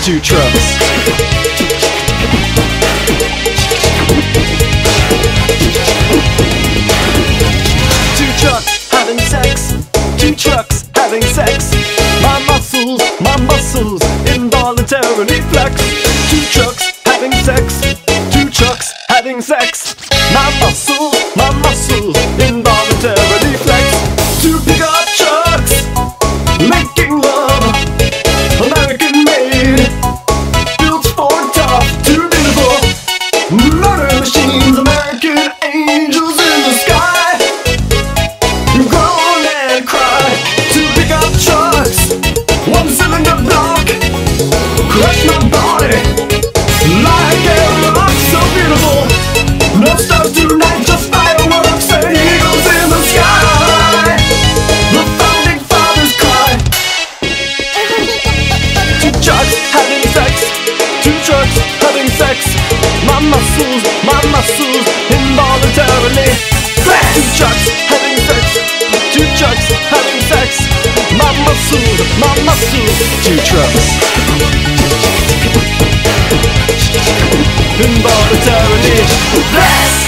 two trucks. Two trucks having sex. Two trucks having sex. My muscles involuntarily flex. Two trucks having sex. Two trucks having sex. My muscles involuntarily flex. Two pickup trucks making love, American made, built for tough, two beautiful murder machines, American angels in the sky. You groan and cry. Two pickup trucks, one cylinder block, crush my body like a rock. So beautiful, no stars tonight, just fireworks and eagles in the sky. The founding fathers cry. Two trucks having sex. Two trucks having sex. My muscles involuntarily flex. Two trucks having sex. Two trucks having sex. My muscles. Two trucks involuntarily flex.